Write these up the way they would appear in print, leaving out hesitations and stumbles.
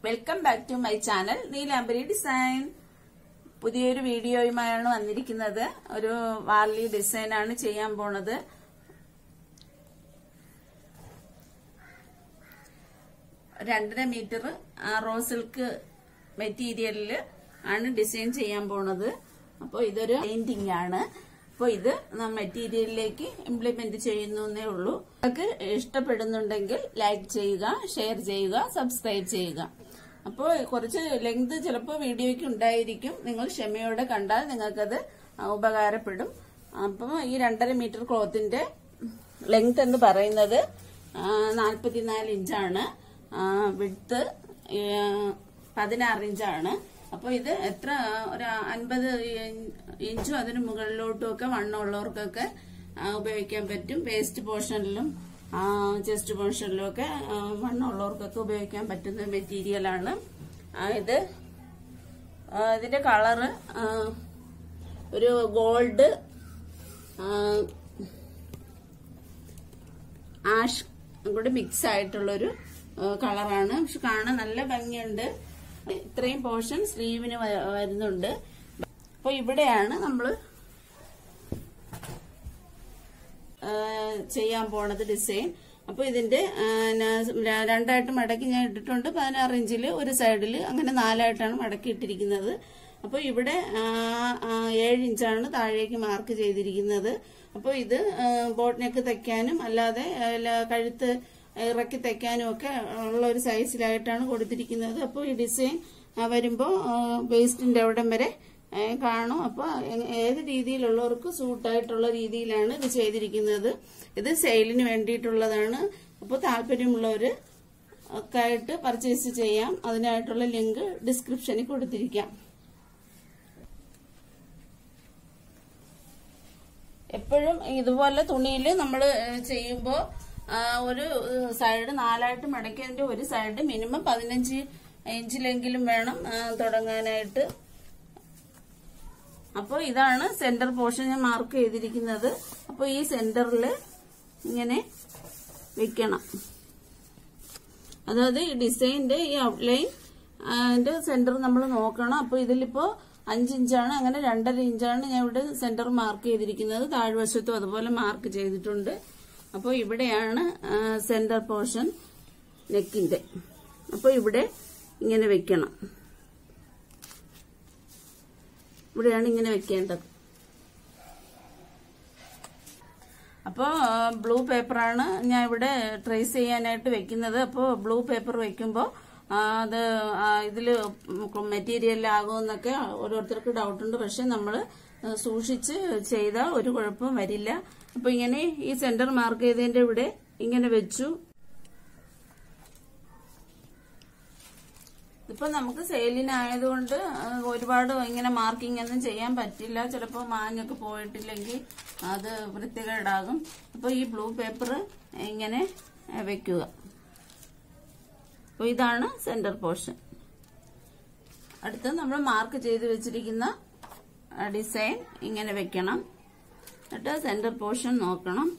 Welcome back to my channel Neelambari design. പുതിയൊരു വീഡിയോയുമായാണ് വന്നിരിക്കുന്നത്. ഒരു വാർലി ഡിസൈൻ ആണ് ചെയ്യാൻ പോണത്. രണ്ടര മീറ്റർ റോ സിൽക്ക് മെറ്റീരിയലില് ആണ് ഡിസൈൻ ചെയ്യാൻ പോണത്. അപ്പോൾ ഇതൊരു പെയിന്റിംഗ് ആണ്. അപ്പോൾ ഇത് മെറ്റീരിയലിലേക്ക് ഇംപ്ലിമെന്റ് ചെയ്യുന്നേ ഉള്ളൂ. നിങ്ങൾക്ക് ഇഷ്ടപ്പെടുന്നുണ്ടെങ്കിൽ ലൈക്ക് ചെയ്യുക, ഷെയർ ചെയ്യുക, സബ്സ്ക്രൈബ് ചെയ്യുക. അപ്പോൾ കുറച്ച് ലെങ്ത് ചിലപ്പോൾ വീഡിയോയ്ക്ക് ഉണ്ടായിരിക്കും. നിങ്ങൾ ക്ഷമയോടെ കണ്ടാൽ നിങ്ങൾക്കത് ഉപകാരപ്പെടും. അപ്പം ഈ 2.5 മീറ്റർ ക്ലോത്തിന്റെ ലെങ്ത് എന്ന് പറയുന്നത് 44 ഇഞ്ചാണ്. വിഡ്ത്ത് 16 ഇഞ്ചാണ്. അപ്പോൾ ഇത് എത്ര ഒരു 50 ഇഞ്ചും അതിന് മുകളിലോട്ടും ഒക്കെ വണ്ണമുള്ളവർക്കൊക്കെ ഉപയോഗിക്കാൻ പറ്റും. വേസ്റ്റ് പോർഷനിലും ചെസ്റ്റ് പോർഷനിലും ഒക്കെ വണ്ണമുള്ളവർക്കൊക്കെ ഉപയോഗിക്കാൻ പറ്റുന്ന മെറ്റീരിയലാണ് ഇത്. ഇതിന്റെ കളറ് ഒരു ഗോൾഡ് ആഷ് കൂടെ മിക്സ് ആയിട്ടുള്ളൊരു കളറാണ്. പക്ഷെ കാണാൻ നല്ല ഭംഗിയുണ്ട്. ഇത്രയും പോർഷൻ സ്ലീവിന് വരുന്നുണ്ട്. അപ്പൊ ഇവിടെയാണ് നമ്മള് ചെയ്യാൻ പോണത് ഡിസൈൻ. അപ്പൊ ഇതിന്റെ രണ്ടായിട്ട് മടക്കി ഞാൻ ഇട്ടിട്ടുണ്ട്. 16 ഇഞ്ചില് ഒരു സൈഡില്, അങ്ങനെ 4ആയിട്ടാണ് മടക്കി ഇട്ടിരിക്കുന്നത്. അപ്പൊ ഇവിടെ 7 ഇഞ്ചാണ് താഴേക്ക് മാർക്ക് ചെയ്തിരിക്കുന്നത്. അപ്പൊ ഇത് ബോട്ട് നെക്ക് തയ്ക്കാനും അല്ലാതെ കഴുത്ത് ഇറക്കി തയ്ക്കാനും ഒക്കെ ഉള്ള ഒരു സൈസിലായിട്ടാണ് കൊടുത്തിരിക്കുന്നത്. അപ്പോൾ ഈ ഡിസൈൻ വരുമ്പോൾ വേസ്റ്റിന്റെ അവിടം വരെ കാണും. അപ്പൊ ഏത് രീതിയിലുള്ളവർക്ക് സൂട്ടായിട്ടുള്ള രീതിയിലാണ് ഇത് ചെയ്തിരിക്കുന്നത്. ഇത് സെയിലിന് വേണ്ടിയിട്ടുള്ളതാണ്. അപ്പോൾ താല്പര്യമുള്ളവര് ഒക്കെ ആയിട്ട് പർച്ചേസ് ചെയ്യാം. അതിനായിട്ടുള്ള ലിങ്ക് ഡിസ്ക്രിപ്ഷനിൽ കൊടുത്തിരിക്കാം. എപ്പോഴും ഇതുപോലെ തുണിയിൽ നമ്മൾ ചെയ്യുമ്പോൾ ഒരു സൈഡ് 4ആയിട്ട് മടക്കിയതിന്റെ ഒരു സൈഡ് മിനിമം 15 ഇഞ്ചിലെങ്കിലും വേണം തുടങ്ങാനായിട്ട്. അപ്പോൾ ഇതാണ് സെന്റർ പോർഷൻ ഞാൻ മാർക്ക് ചെയ്തിരിക്കുന്നത്. അപ്പോൾ ഈ സെന്ററിൽ ഇങ്ങനെ വെക്കണം. അതായത് ഈ ഡിസൈനിന്റെ ഈ ഔട്ട്ലൈൻ സെന്റർ നമ്മൾ നോക്കണം. അപ്പോൾ ഇതിലിപ്പോ 5 ഇഞ്ചാണ്, അങ്ങനെ 2.5 ഇഞ്ചാണ് ഞാൻ ഇവിടെ സെന്റർ മാർക്ക് ചെയ്തിരിക്കുന്നത്. താഴ്വശത്തും അതുപോലെ മാർക്ക് ചെയ്തിട്ടുണ്ട്. അപ്പോൾ ഇവിടെയാണ് സെന്റർ പോർഷൻ നെക്കിന്റെ. അപ്പോൾ ഇവിടെ ഇങ്ങനെ വെക്കണം. ഇവിടെയാണ് ഇങ്ങനെ വെക്കേണ്ടത്. അപ്പോൾ ബ്ലൂ പേപ്പറാണ് ഞാൻ ഇവിടെ ട്രേസ് ചെയ്യാനായിട്ട് വെക്കുന്നത്. അപ്പോൾ ബ്ലൂ പേപ്പർ വെക്കുമ്പോൾ അത് ഇതില് മെറ്റീരിയലാകുമെന്നൊക്കെ ഓരോരുത്തർക്ക് ഡൗട്ടുണ്ട്. പക്ഷെ നമ്മൾ സൂക്ഷിച്ച് ചെയ്താൽ ഒരു കുഴപ്പവും വരില്ല. അപ്പൊ ഇങ്ങനെ ഈ സെന്റർ മാർക്ക് ചെയ്തതിന്റെ ഇവിടെ ഇങ്ങനെ വെച്ചു. ഇപ്പൊ നമുക്ക് സെയിലിനായതുകൊണ്ട് ഒരുപാട് ഇങ്ങനെ മാർക്കിംഗ് ഒന്നും ചെയ്യാൻ പറ്റില്ല. ചിലപ്പോൾ മാഞ്ഞൊക്കെ പോയിട്ടില്ലെങ്കിൽ അത് വൃത്തികേടാകും. അപ്പൊ ഈ ബ്ലൂ പേപ്പർ ഇങ്ങനെ വെക്കുക. അപ്പൊ ഇതാണ് സെന്റർ പോർഷൻ. അടുത്ത് നമ്മൾ മാർക്ക് ചെയ്ത് വെച്ചിരിക്കുന്ന ഡിസൈൻ ഇങ്ങനെ വെക്കണം. എന്നിട്ട് സെന്റർ പോർഷൻ നോക്കണം.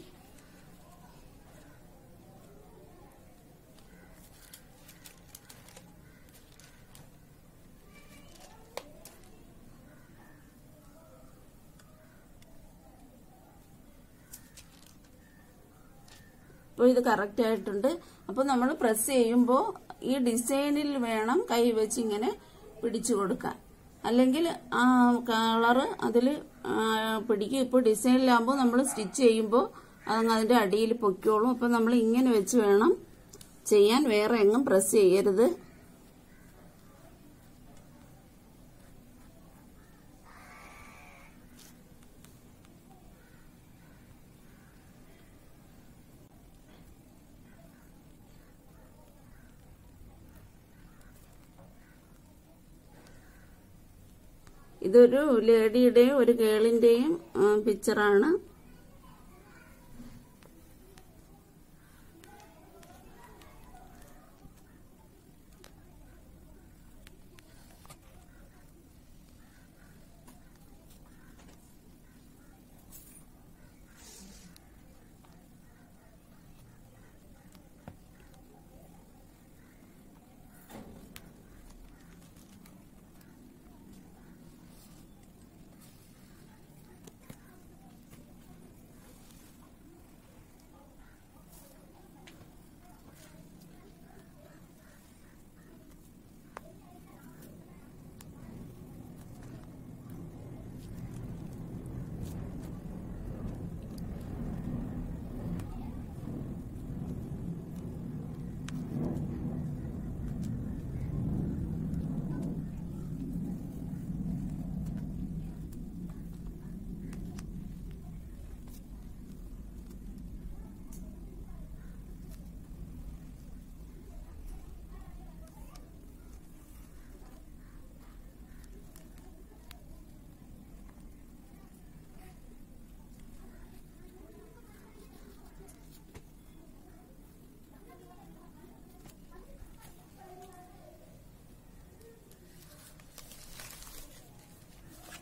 അപ്പോൾ ഇത് കറക്റ്റ് ആയിട്ടുണ്ട്. അപ്പോൾ നമ്മൾ പ്രസ് ചെയ്യുമ്പോൾ ഈ ഡിസൈനിൽ വേണം കൈ വെച്ച് ഇങ്ങനെ പിടിച്ചു കൊടുക്കാൻ, അല്ലെങ്കിൽ ആ കളറ് അതിൽ പിടിക്കും. ഇപ്പോൾ ഡിസൈനിലാകുമ്പോൾ നമ്മൾ സ്റ്റിച്ച് ചെയ്യുമ്പോൾ അതങ്ങ് അതിന്റെ അടിയിൽ പൊയ്ക്കോളും. അപ്പം നമ്മൾ ഇങ്ങനെ വെച്ച് വേണം ചെയ്യാൻ, വേറെ എങ്ങും പ്രസ് ചെയ്യരുത്. ഇതൊരു ലേഡിയുടെയും ഒരു ഗേളിന്റെയും പിക്ചറാണ്.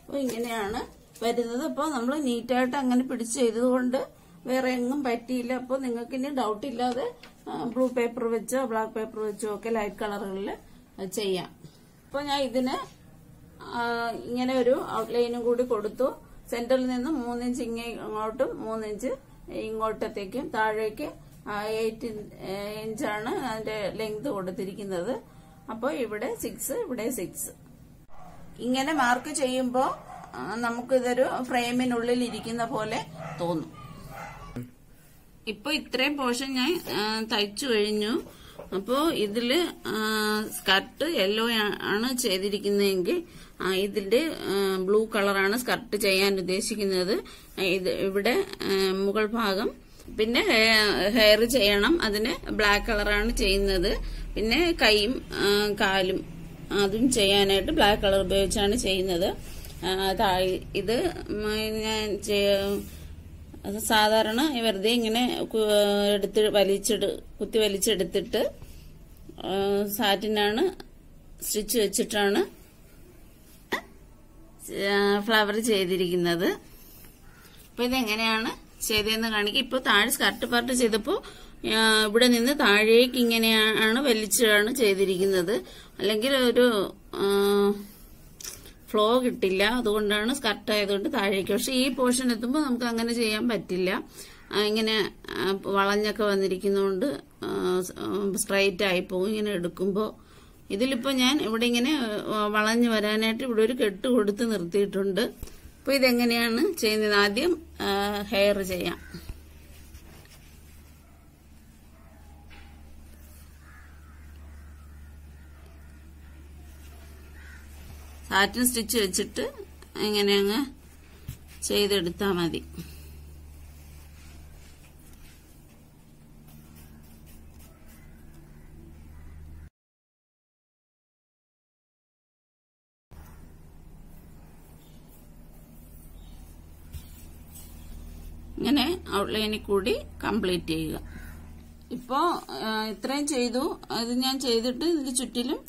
അപ്പോൾ ഇങ്ങനെയാണ് വരുന്നത്. അപ്പോൾ നമ്മൾ നീറ്റായിട്ട് അങ്ങനെ പിടിച്ച് ചെയ്തതുകൊണ്ട് വേറെ എങ്ങും പറ്റിയില്ല. അപ്പോൾ നിങ്ങൾക്ക് ഇനി ഡൗട്ട് ഇല്ലാതെ ബ്ലൂ പേപ്പർ വെച്ചോ ബ്ലാക്ക് പേപ്പർ വെച്ചോ ഒക്കെ ലൈറ്റ് കളറുകളിൽ ചെയ്യാം. അപ്പോൾ ഞാൻ ഇതിന് ഇങ്ങനെ ഒരു ഔട്ട്ലൈനും കൂടി കൊടുത്തു. സെന്ററിൽ നിന്ന് 3 ഇഞ്ച് ഇങ്ങോട്ടും 3 ഇഞ്ച് ഇങ്ങോട്ടത്തേക്കും താഴേക്ക് 8 ഇഞ്ചാണ് അതിന്റെ ലെങ്ത് കൊടുത്തിരിക്കുന്നത്. അപ്പോൾ ഇവിടെ 6, ഇവിടെ 6. ഇങ്ങനെ മാർക്ക് ചെയ്യുമ്പോൾ നമുക്കിതൊരു ഫ്രെയിമിനുള്ളിൽ ഇരിക്കുന്ന പോലെ തോന്നും. ഇപ്പൊ ഇത്രയും പോർഷൻ ഞാൻ തയ്ച്ചു കഴിഞ്ഞു. അപ്പോ ഇതില് സ്കർട്ട് യെല്ലോ ആണ് ചെയ്തിരിക്കുന്നതെങ്കിൽ ഇതിന്റെ ബ്ലൂ കളറാണ് സ്കർട്ട് ചെയ്യാൻ ഉദ്ദേശിക്കുന്നത്. ഇവിടെ മുകൾ ഭാഗം പിന്നെ ഹെയർ ചെയ്യണം, അതിന് ബ്ലാക്ക് കളറാണ് ചെയ്യുന്നത്. പിന്നെ കൈയും കാലും അതും ചെയ്യാനായിട്ട് ബ്ലാക്ക് കളർ ഉപയോഗിച്ചാണ് ചെയ്യുന്നത്. ഇത് ഞാൻ സാധാരണ വെറുതെ ഇങ്ങനെ കുത്തി വലിച്ചെടുത്തിട്ട് സാറ്റിനാണ് സ്റ്റിച്ച് വെച്ചിട്ടാണ് ഫ്ലവർ ചെയ്തിരിക്കുന്നത്. അപ്പൊ ഇതെങ്ങനെയാണ് ചെയ്തതെന്ന് കാണിക്കും. ഇപ്പൊ താഴെ സ്കർട്ട് പാർട്ട് ചെയ്തപ്പോ ഇവിടെ നിന്ന് താഴേക്ക് ഇങ്ങനെയാണ് വലിച്ചാണ് ചെയ്തിരിക്കുന്നത്. അല്ലെങ്കിൽ ഒരു ഫ്ലോ കിട്ടില്ല, അതുകൊണ്ടാണ് സ്കർട്ട് ആയതുകൊണ്ട് താഴേക്ക്. പക്ഷെ ഈ പോർഷൻ എത്തുമ്പോൾ നമുക്ക് അങ്ങനെ ചെയ്യാൻ പറ്റില്ല. ഇങ്ങനെ വളഞ്ഞൊക്കെ വന്നിരിക്കുന്നതുകൊണ്ട് സ്ട്രൈറ്റ് ആയി പോകും ഇങ്ങനെ എടുക്കുമ്പോൾ. ഇതിലിപ്പോ ഞാൻ ഇവിടെ ഇങ്ങനെ വളഞ്ഞു വരാനായിട്ട് ഇവിടെ ഒരു കെട്ട് കൊടുത്ത് നിർത്തിയിട്ടുണ്ട്. അപ്പൊ ഇതെങ്ങനെയാണ് ചെയ്യുന്നത്? ആദ്യം ഹെയർ ചെയ്യാം. സാറ്റിൻ സ്റ്റിച്ച് വെച്ചിട്ട് ഇങ്ങനെ അങ്ങ് ചെയ്തെടുത്താൽ മതി. ഇങ്ങനെ ഔട്ട്ലൈനിൽ കൂടി കംപ്ലീറ്റ് ചെയ്യുക. ഇപ്പോ ഇത്രയും ചെയ്തു. ഇത് ഞാൻ ചെയ്തിട്ട് ഇതിന് ചുറ്റിലും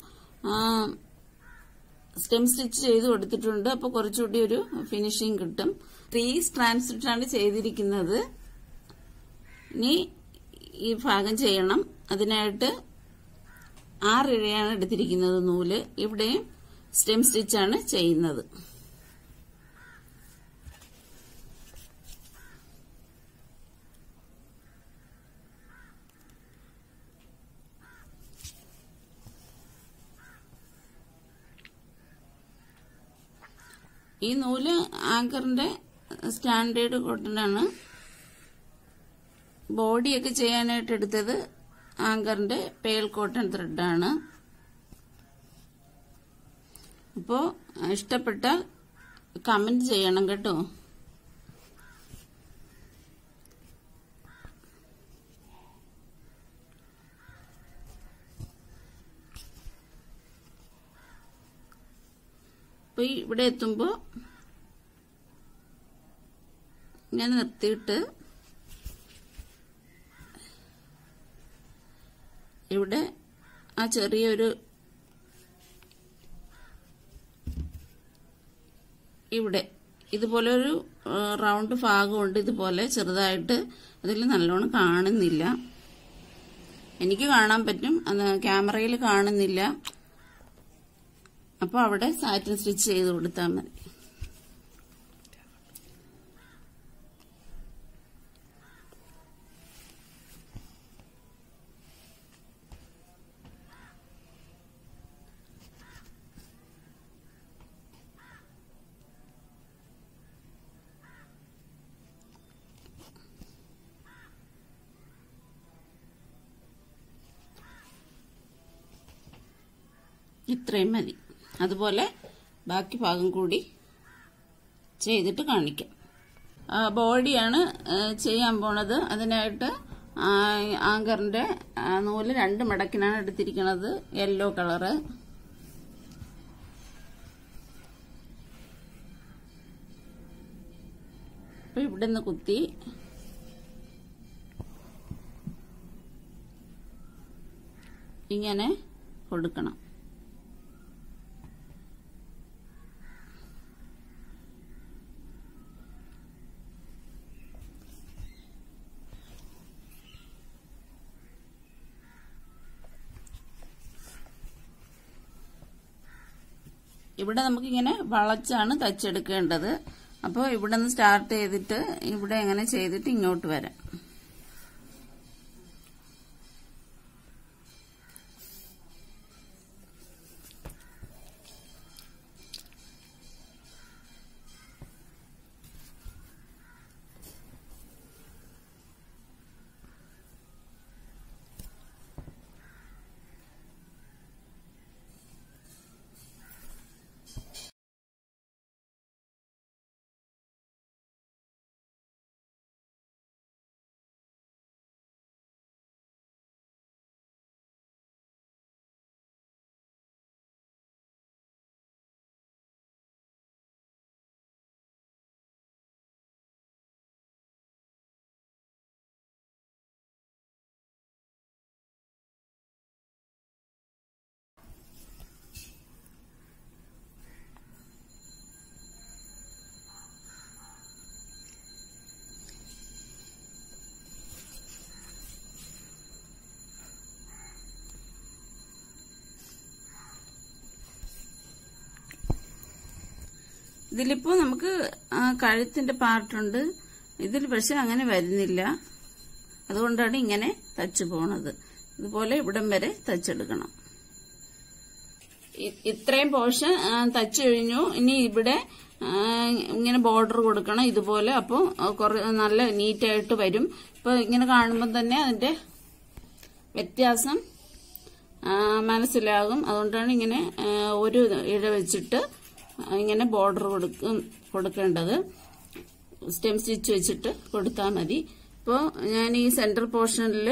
സ്റ്റെം സ്റ്റിച്ച് ചെയ്ത് കൊടുത്തിട്ടുണ്ട്. അപ്പൊ കുറച്ചുകൂടി ഒരു ഫിനിഷിങ് കിട്ടും. 3 സ്ട്രാൻഡ്സ് ആണ് ചെയ്തിരിക്കുന്നത്. ഇനി ഈ ഭാഗം ചെയ്യണം. അതിനായിട്ട് 6 ഇഴയാണ് എടുത്തിരിക്കുന്നത് നൂല്. ഇവിടെയും സ്റ്റെം സ്റ്റിച്ചാണ് ചെയ്യുന്നത്. ഈ നൂല് ആങ്കറിന്റെ സ്റ്റാൻഡേർഡ് കോട്ടനാണ്. ബോഡിയൊക്കെ ചെയ്യാനായിട്ട് എടുത്തത് ആങ്കറിന്റെ പേൾ കോട്ടൺ ത്രെഡാണ്. അപ്പോ ഇഷ്ടപ്പെട്ട കമന്റ് ചെയ്യണം കേട്ടോ. അപ്പൊ ഇവിടെ എത്തുമ്പോ ഇങ്ങനെ നിർത്തിയിട്ട് ഇവിടെ ആ ചെറിയൊരു ഇവിടെ ഇതുപോലെ ഒരു റൗണ്ട് ഭാഗമുണ്ട്. ഇതുപോലെ ചെറുതായിട്ട് അതിൽ നല്ലോണം കാണുന്നില്ല. എനിക്ക് കാണാൻ പറ്റും, ക്യാമറയിൽ കാണുന്നില്ല. അപ്പൊ അവിടെ സാറ്റിൻ സ്റ്റിച്ച് ചെയ്ത് കൊടുത്താൽ മതി. ഇത്രയും മതി. അതുപോലെ ബാക്കി ഭാഗം കൂടി ചെയ്തിട്ട് കാണിക്കാം. ബോഡിയാണ് ചെയ്യാൻ പോണത്. അതിനായിട്ട് ആങ്കറിന്റെ നൂല് 2 മടക്കിനാണ് എടുത്തിരിക്കുന്നത്. Yellow colour. അപ്പൊ ഇവിടെ നിന്ന് കുത്തി ഇങ്ങനെ കൊടുക്കണം. ഇവിടെ നമുക്കിങ്ങനെ വളച്ചാണ് തച്ചെടുക്കേണ്ടത്. അപ്പോൾ ഇവിടെ നിന്ന് സ്റ്റാർട്ട് ചെയ്തിട്ട് ഇവിടെ എങ്ങനെ ചെയ്തിട്ട് ഇങ്ങോട്ട് വരാം. ഇതിലിപ്പോ നമുക്ക് കഴുത്തിന്റെ പാർട്ടുണ്ട്. ഇതിൽ പക്ഷെ അങ്ങനെ വരുന്നില്ല. അതുകൊണ്ടാണ് ഇങ്ങനെ തച്ചു പോണത്. ഇതുപോലെ ഇവിടം വരെ തച്ചെടുക്കണം. ഇത്രയും പോർഷൻ തച്ചു കഴിഞ്ഞു. ഇനി ഇവിടെ ഇങ്ങനെ ബോർഡർ കൊടുക്കണം ഇതുപോലെ. അപ്പോൾ നല്ല നീറ്റായിട്ട് വരും. ഇപ്പൊ ഇങ്ങനെ കാണുമ്പോൾ തന്നെ അതിന്റെ വ്യത്യാസം മനസ്സിലാകും. അതുകൊണ്ടാണ് ഇങ്ങനെ ഒരു ഇഴ വെച്ചിട്ട് ഇങ്ങനെ ബോർഡർ കൊടുക്കേണ്ടത്. സ്റ്റെം സ്റ്റിച്ച് വെച്ചിട്ട് കൊടുത്താൽ മതി. ഇപ്പോൾ ഞാൻ ഈ സെന്റർ പോർഷനിൽ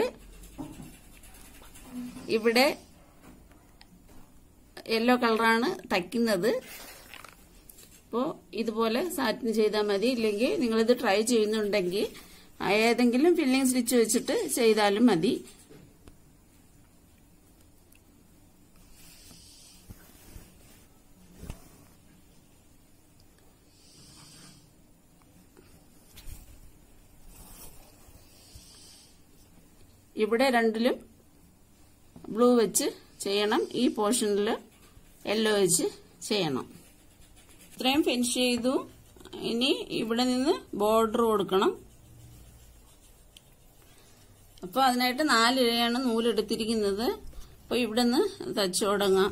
ഇവിടെ യെല്ലോ കളറാണ് തയ്ക്കുന്നത്. അപ്പോൾ ഇതുപോലെ സാറ്റിൻ ചെയ്താൽ മതി. ഇല്ലെങ്കിൽ നിങ്ങളിത് ട്രൈ ചെയ്യുന്നുണ്ടെങ്കിൽ ഏതെങ്കിലും ഫില്ലിംഗ് സ്റ്റിച്ച് വെച്ചിട്ട് ചെയ്താലും മതി. ഇവിടെ രണ്ടിലും ബ്ലൂ വെച്ച് ചെയ്യണം. ഈ പോർഷനിൽ യെല്ലോ വെച്ച് ചെയ്യണം. ഇത്രയും ഫിനിഷ് ചെയ്തു. ഇനി ഇവിടെ നിന്ന് ബോർഡർ കൊടുക്കണം. അപ്പോൾ അതിനായിട്ട് 4 ഇഴയാണ് നൂലെടുത്തിരിക്കുന്നത്. അപ്പോൾ ഇവിടെ നിന്ന് തച്ചു തുടങ്ങാം.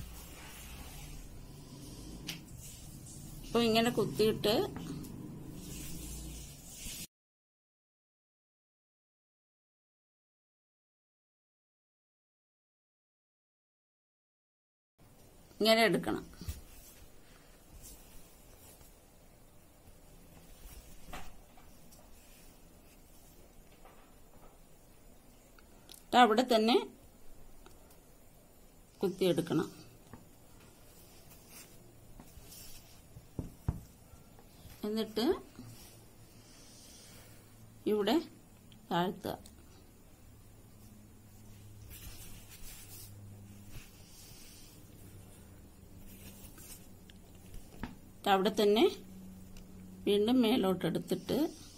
അപ്പോൾ ഇങ്ങനെ കുത്തിയിട്ട് ഇങ്ങനെ എടുക്കണം. അവിടെ തന്നെ കുത്തിയെടുക്കണം. എന്നിട്ട് ഇവിടെ താഴ്ത്തുക. അവിടെ തന്നെ വീണ്ടും മേലോട്ടെടുത്തിട്ട്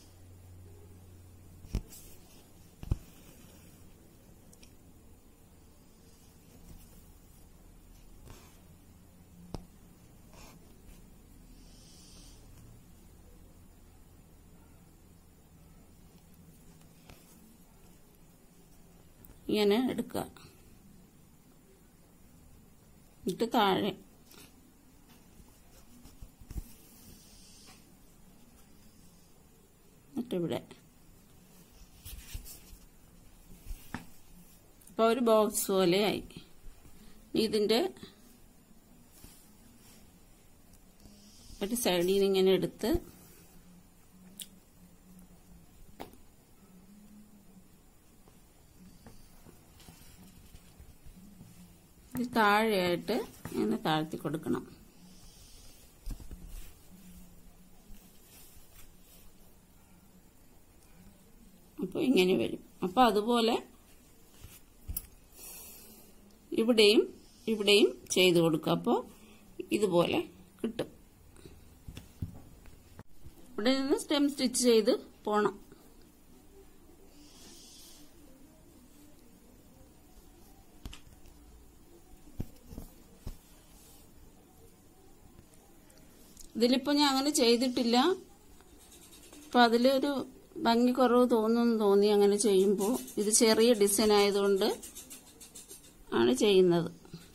ഇങ്ങനെ എടുക്കുക. എന്നിട്ട് താഴെ ഇവിടെ അപ്പൊ ഒരു ബോക്സ് പോലെയായി. ഇതിന്റെ ഒരു സൈഡിൽ നിന്ന് ഇങ്ങനെ എടുത്ത് താഴെയായിട്ട് ഇങ്ങനെ താഴ്ത്തി കൊടുക്കണം. അപ്പോൾ ഇങ്ങനെ വരും. അപ്പോൾ അതുപോലെ ഇവിടെയും ഇവിടെയും ചെയ്തു കൊടുക്കുക. അപ്പോൾ ഇതുപോലെ കിട്ടും. ഇവിടെ നിന്ന് സ്റ്റെം സ്റ്റിച്ച് ചെയ്ത് പോണം. ഇതിലിപ്പോൾ ഞാൻ അങ്ങനെ ചെയ്തിട്ടില്ല. അപ്പം അതിലൊരു ഭംഗി കുറവ് തോന്നി അങ്ങനെ ചെയ്യുമ്പോൾ. ഇത് ചെറിയ ഡിസൈൻ ആയതുകൊണ്ട് ആണ് ചെയ്യുന്നത്.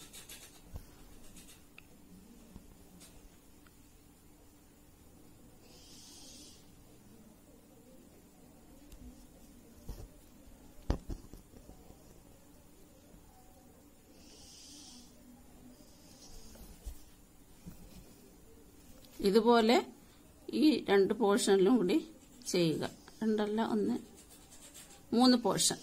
ഇതുപോലെ ഈ 2 പോർഷനിലും കൂടി ചെയ്യുക. 2 അല്ല 1, 3 പോർഷൻ.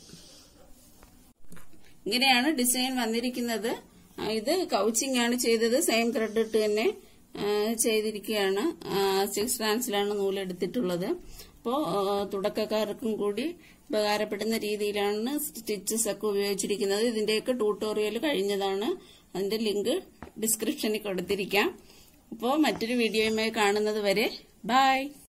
ഇങ്ങനെയാണ് ഡിസൈൻ വന്നിരിക്കുന്നത്. ഇത് കൗച്ചിങ് ആണ് ചെയ്തത്. സെയിം ത്രെഡ് ഇട്ട് തന്നെ ചെയ്തിരിക്കുകയാണ്. 6 സ്ട്രാൻഡ്സിലാണ് നൂലെടുത്തിട്ടുള്ളത്. അപ്പോൾ തുടക്കക്കാർക്കും കൂടി ഉപകാരപ്പെടുന്ന രീതിയിലാണ് സ്റ്റിച്ചസ് ഒക്കെ ഉപയോഗിച്ചിരിക്കുന്നത്. ഇതിന്റെയൊക്കെ ട്യൂട്ടോറിയൽ കഴിഞ്ഞതാണ്. അതിന്റെ ലിങ്ക് ഡിസ്ക്രിപ്ഷനിൽ കൊടുത്തിരിക്കാം. അപ്പോൾ മറ്റൊരു വീഡിയോയുമായി കാണുന്നത് വരെ ബൈ.